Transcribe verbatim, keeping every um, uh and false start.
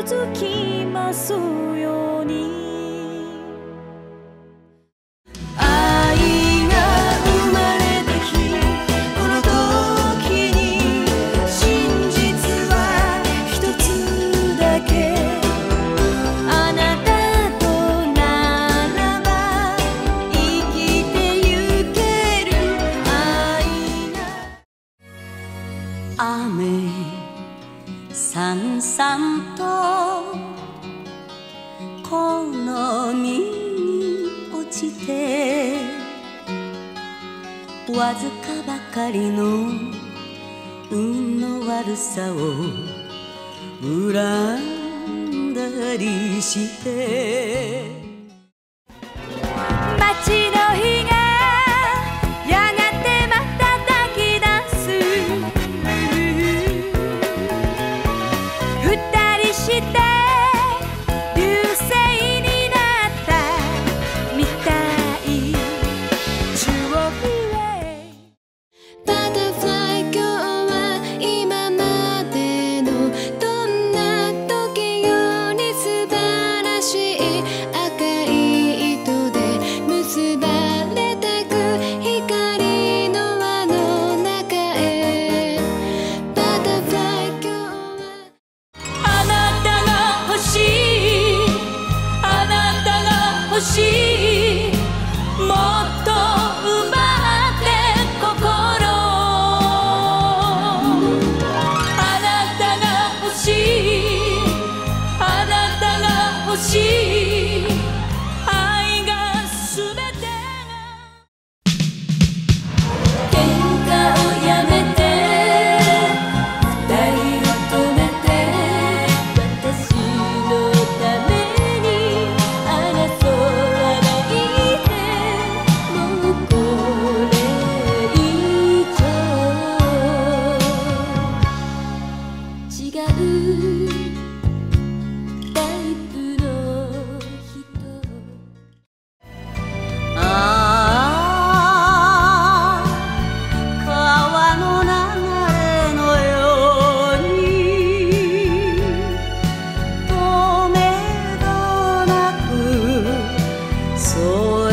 づきますように。 雨さんさんとこの身に落ちて、わずかばかりの運の悪さを恨んだりして、 街の日がやがてまた焚き出す。二人して流星になったみたい。中央フリーウェイバタフライ今日は今までのどんな時より素晴らしい赤い糸で結ばれてく光の輪の中へ。バタフライ今日はあなたが欲しい、あなたが欲しい、もっと奪って心。あなたが欲しい、あなたが欲しい、愛が全てが。喧嘩をやめて二人を止めて、私のために争わないで。もうこれ以上違うタイプの人。 ああ川の流れのようにとめどなくそ